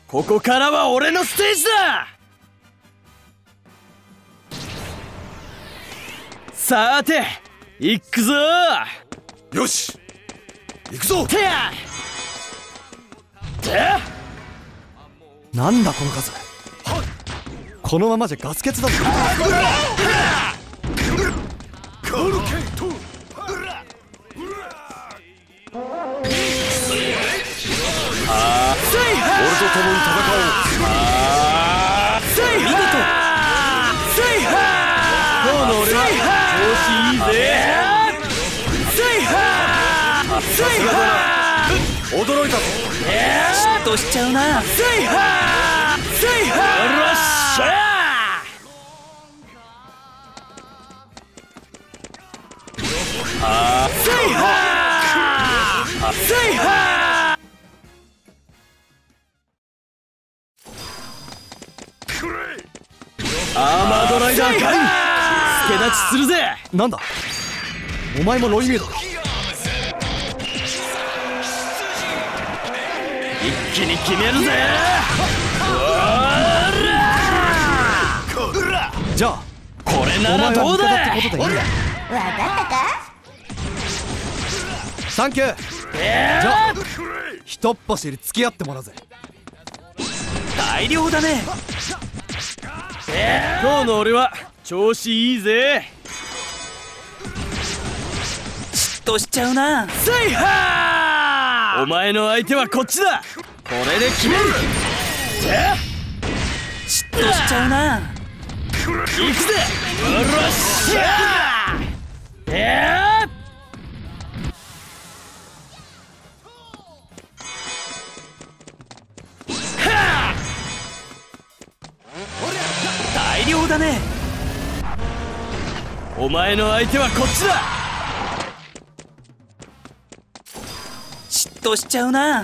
ここからは俺のステージだ。さて行くぞ。 よし行くぞ。 てやなんだこの数。このままじゃガス欠だぞ。 俺と共に戦おう。 見事。今日の俺は調子いいぜ。 さすがだな。驚いたぞ。 嫉妬しちゃうな。よっしゃ。アーマードライダーカイン助立ちするぜ。 なんだお前もロイメイドか。 一気に決めるぜ。 じゃあこれなお前らどうだ。 は味方ってことでいいんだ。 わかったか？ サンキュー。じゃあひとっ走り付き合ってもらうぜ。 大量だね。今日の俺は調子いいぜ。嫉妬しちゃうな。セイハー。お前の相手はこっちだ。これで決める。嫉妬しちゃうな。行くぜ。よろしゃー。大量だね。お前の相手はこっちだ。嫉妬しちゃうな。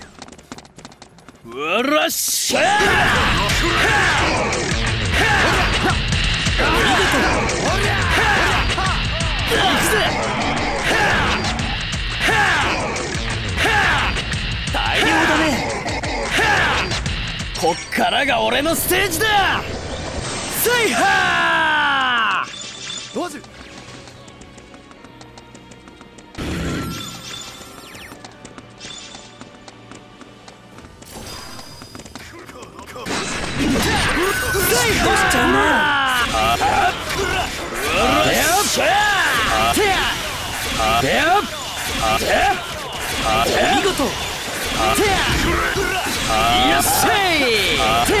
うらっしゃー。見事。行くぜ。大量だね。こっからが俺のステージだ。セイハー。 ドアジュセイハー。しちゃうな。お見事。よっしゃい。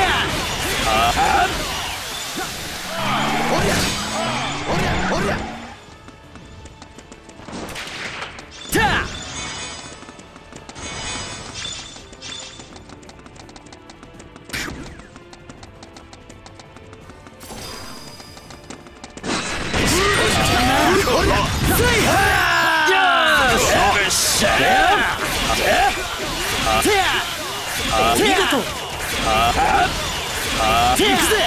見事。行くぜ。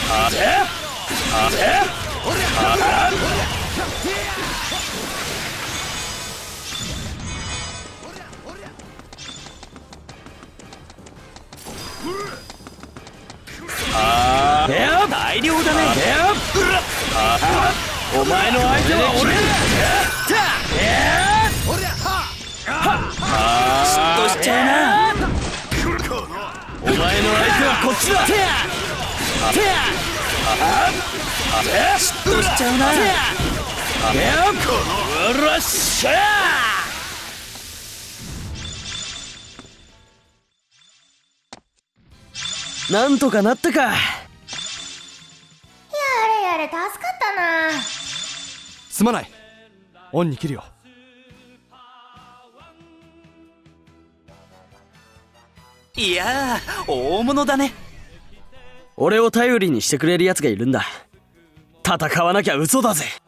大量だね。お前の相手は俺だ。嫉妬しちゃうな。お前の相手はこっちだ。嫉妬しちゃうな。うらっしゃー。なんとかなったか。 やれやれ助かったな。 すまない。恩に切るよ。 いやー大物だね。俺を頼りにしてくれるやつがいるんだ。戦わなきゃ嘘だぜ。